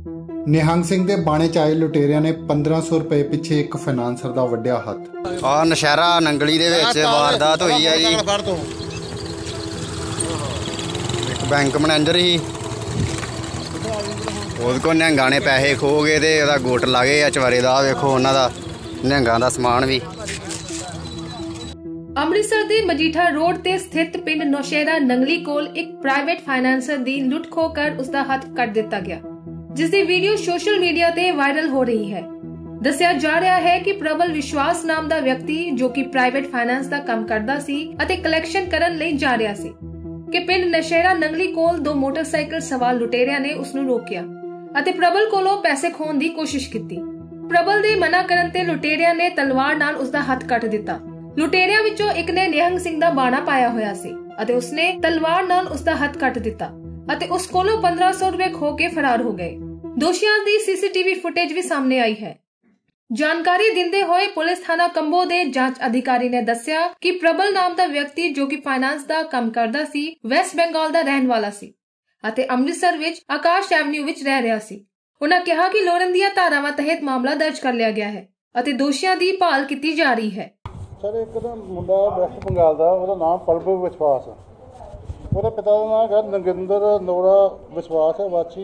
ਨਿਹੰਗ ਸਿੰਘ ਦੇ ਬਾਣੇ ਚ ਆਏ ਲੁਟੇਰਿਆਂ ਨੇ 1500 ਰੁਪਏ ਪਿੱਛੇ ਇੱਕ ਫਾਈਨਾਂਸਰ ਦਾ ਵੱਢਿਆ ਹੱਥ। ਆ ਨਸ਼ਹਿਰਾ ਨੰਗਲੀ ਦੇ ਵਿੱਚ ਵਾਰਦਾਤ ਹੋਈ ਹੈ ਜੀ। ਇੱਕ ਬੈਂਕ ਮੈਨੇਜਰ ਹੀ ਉਹਦੇ ਕੋਲ ਨਿਹੰਗਾਂ ਨੇ ਪੈਸੇ ਖੋਹ ਗਏ ਤੇ ਉਹਦਾ ਗੁੱਟ ਲਾ ਗਏ ਆ ਚਵਾਰੇ ਦਾ। ਵੇਖੋ ਉਹਨਾਂ ਦਾ ਨਿਹੰਗਾਂ ਦਾ ਸਮਾਨ ਵੀ। ਅੰਮ੍ਰਿਤਸਰ ਦੇ ਮਜੀਠਾ ਰੋਡ ਤੇ ਸਥਿਤ ਪਿੰਡ ਨੌਸ਼ਹਿਰਾ ਨੰਗਲੀ ਕੋਲ ਇੱਕ ਪ੍ਰਾਈਵੇਟ ਫਾਈਨਾਂਸਰ ਦੀ ਲੁੱਟ ਖੋਹ ਕਰ ਉਸ ਦਾ ਹੱਥ ਕੱਟ ਦਿੱਤਾ ਗਿਆ, ਜਿਸ ਦੀ ਵੀਡੀਓ ਸੋਸ਼ਲ ਮੀਡੀਆ ਤੇ ਵਾਇਰਲ ਹੋ ਰਹੀ ਹੈ। ਦੱਸਿਆ ਜਾ ਰਿਹਾ ਹੈ ਕਿ ਪ੍ਰਬਲ ਵਿਸ਼ਵਾਸ ਨਾਮ ਦਾ ਵਿਅਕਤੀ ਜੋ ਕਿ ਪ੍ਰਾਈਵੇਟ ਫਾਈਨਾਂਸ ਦਾ ਕੰਮ ਕਰਦਾ ਸੀ ਅਤੇ ਕਲੈਕਸ਼ਨ ਕਰਨ ਲਈ ਜਾ ਰਿਹਾ ਸੀ ਕਿ ਪਿੰਡ ਨੌਸ਼ਹਿਰਾ ਨੰਗਲੀ ਕੋਲ ਦੋ ਮੋਟਰਸਾਈਕਲ ਸਵਾਰ ਲੁਟੇਰਿਆਂ ਨੇ ਉਸ ਨੂੰ ਰੋਕਿਆ ਅਤੇ ਪ੍ਰਬਲ ਕੋਲੋਂ ਪੈਸੇ ਖੋਹਣ ਦੀ ਕੋਸ਼ਿਸ਼ ਕੀਤੀ। ਪ੍ਰਬਲ ਦੇ ਮਨਾ ਕਰਨ ਤੇ ਲੁਟੇਰਿਆਂ ਨੇ ਤਲਵਾਰ ਨਾਲ ਉਸ ਦਾ ਹੱਥ ਕੱਟ ਦਿੱਤਾ। ਲੁਟੇਰਿਆਂ ਵਿੱਚੋਂ ਇੱਕ ਨੇ ਨਿਹੰਗ ਸਿੰਘ ਦਾ ਬਾਣਾ ਪਾਇਆ ਹੋਇਆ ਸੀ ਅਤੇ ਉਸਨੇ ਤਲਵਾਰ ਨਾਲ ਉਸ ਦਾ ਹੱਥ ਕੱਟ ਦਿੱਤਾ ਅਤੇ ਉਸ ਕੋਲੋਂ 1500 ਰੁਪਏ ਖੋਹ ਕੇ ਫਰਾਰ ਹੋ ਗਏ। ਦੋਸ਼ੀਆਂ ਦੀ ਸੀਸੀਟੀਵੀ ਫੁਟੇਜ ਵੀ ਸਾਹਮਣੇ ਆਈ ਹੈ। ਜਾਣਕਾਰੀ ਦਿੰਦੇ ਹੋਏ ਪੁਲਿਸ ਥਾਣਾ ਕੰਬੋ ਦੇ ਜਾਂਚ ਅਧਿਕਾਰੀ ਨੇ ਦੱਸਿਆ ਕਿ ਪ੍ਰਬਲ ਨਾਮ ਦਾ ਵਿਅਕਤੀ ਜੋ ਕਿ ਫਾਈਨਾਂਸ ਦਾ ਕੰਮ ਕਰਦਾ ਸੀ, ਵੈਸਟ ਬੰਗਾਲ ਦਾ ਰਹਿਣ ਵਾਲਾ ਸੀ ਅਤੇ ਅੰਮ੍ਰਿਤਸਰ ਵਿੱਚ ਆਕਾਸ਼ ਐਵਨਿਊ ਵਿੱਚ ਰਹਿ ਰਿਹਾ ਸੀ। ਉਹਨਾਂ ਕਿਹਾ ਕਿ ਲੋੜੀਂਦੀਆਂ ਧਾਰਾਵਾਂ ਤਹਿਤ ਮਾਮਲਾ ਦਰਜ ਕਰ ਲਿਆ ਗਿਆ ਹੈ ਅਤੇ ਦੋਸ਼ੀਆਂ ਦੀ ਭਾਲ ਕੀਤੀ ਜਾ ਰਹੀ ਹੈ। सर एक मुंडा वैस्ट बंगाल का ਉਹਦਾ नाम पलब विश्वास, ਉਹਦੇ पिता का नाम है नगिंदर नोरा विश्वास है, वासी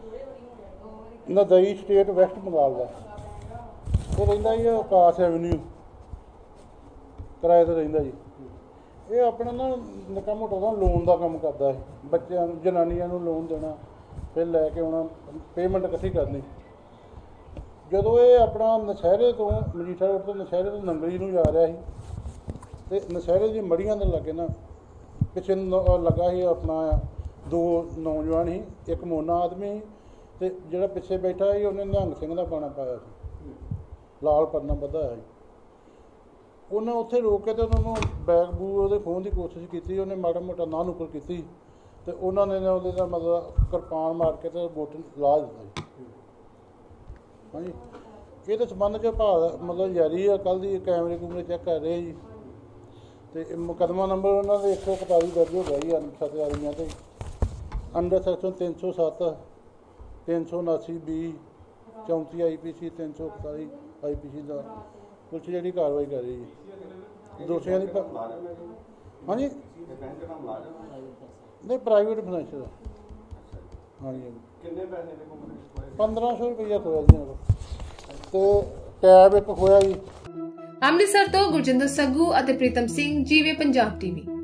नदई स्टेट वैस्ट बंगाल का। ਇਹ ਰਹਿੰਦਾ ਜੀ ਆਕਾਸ਼ ਐਵਨਿਊ ਕਿਰਾਏ ਤੇ ਰਹਿੰਦਾ ਜੀ। ਇਹ ਆਪਣਾ ਨਾ ਨਿੱਕਾ ਮੋਟਾ ਦਾ ਲੋਨ ਦਾ ਕੰਮ ਕਰਦਾ ਹੈ, ਬੱਚਿਆਂ ਨੂੰ ਜਨਾਨੀਆਂ ਨੂੰ ਲੋਨ ਦੇਣਾ, ਫਿਰ ਲੈ ਕੇ ਆਉਣਾ, ਪੇਮੈਂਟ ਇਕੱਠੀ ਕਰਨੀ। ਜਦੋਂ ਇਹ ਆਪਣਾ ਨਸ਼ਹਿਰੇ ਤੋਂ ਮਜੀਠਾ ਰੋਡ ਤੋਂ ਨਸ਼ਹਿਰੇ ਤੋਂ ਨੰਗਲੀ ਨੂੰ ਜਾ ਰਿਹਾ ਸੀ ਤੇ ਨਸ਼ਹਿਰੇ ਦੀ ਮੜੀਆਂ ਦੇ ਲਾਗੇ ਨਾ ਪਿੱਛੇ ਲੱਗਾ ਸੀ ਆਪਣਾ ਦੋ ਨੌਜਵਾਨ ਸੀ, ਇੱਕ ਮੋਨਾ ਆਦਮੀ ਸੀ ਤੇ ਜਿਹੜਾ ਪਿੱਛੇ ਬੈਠਾ ਸੀ ਉਹਨੇ ਨਿਹੰਗ ਸਿੰਘ ਦਾ ਬਾਣਾ ਪਾਇਆ ਸੀ, ਲਾਲ ਪਰਨਾ ਬੱਧਾ ਸੀ। ਉਹਨਾਂ ਉੱਥੇ ਰੋਕ ਕੇ ਤੇ ਉਹਨਾਂ ਨੂੰ ਬੈਗ ਬੂਗ ਉਹਦੇ ਖੋਹਣ ਦੀ ਕੋਸ਼ਿਸ਼ ਕੀਤੀ। ਉਹਨੇ ਮਾੜਾ ਮੋਟਾ ਨਾਂਹ ਨੁੱਕਰ ਕੀਤੀ ਤੇ ਉਹਨਾਂ ਨੇ ਉਹਦੇ ਦਾ ਮਤਲਬ ਕਿਰਪਾਨ ਮਾਰ ਕੇ ਤੇ ਗੁੱਟ ਲਾ ਦਿੱਤਾ ਜੀ। ਹਾਂਜੀ, ਇਹਦੇ ਸੰਬੰਧ 'ਚ ਮਤਲਬ ਜਾਰੀ ਆ। ਕੱਲ੍ਹ ਦੀ ਕੈਮਰੇ ਕੂਮਰੇ ਚੈੱਕ ਕਰ ਰਹੇ ਜੀ ਅਤੇ ਮੁਕੱਦਮਾ ਨੰਬਰ ਉਹਨਾਂ ਦੇ 141 ਦਰਜ ਹੋ ਗਿਆ ਜੀ ਅਣਪਛਾਤੇ ਆਦਮੀਆਂ 'ਤੇ under section 307 379 B 34 IPC 341 IPC ਦਾ ਪੁਲਿਸ ਜਿਹੜੀ ਕਾਰਵਾਈ ਕਰ ਰਹੀ ਜੀ ਦੋਸ਼ੀਆਂ ਦੀ। ਹਾਂਜੀ ਨਹੀਂ, ਪ੍ਰਾਈਵੇਟ ਫਾਈਨੈਂਸ਼ੀਅਲ ਦਾ। ਹਾਂਜੀ, ਕਿੰਨੇ ਪੈਸੇ ਦੇ 1500 ਰੁਪਈਆ ਖੋਇਆ ਜੀ ਤੇ ਟੈਬ ਇੱਕ ਖੋਇਆ ਜੀ। ਅੰਮ੍ਰਿਤਸਰ ਤੋਂ ਗੁਰਜਿੰਦਰ ਸੱਗੂ ਅਤੇ ਪ੍ਰੀਤਮ ਸਿੰਘ, ਜੀਵੇ ਪੰਜਾਬ TV।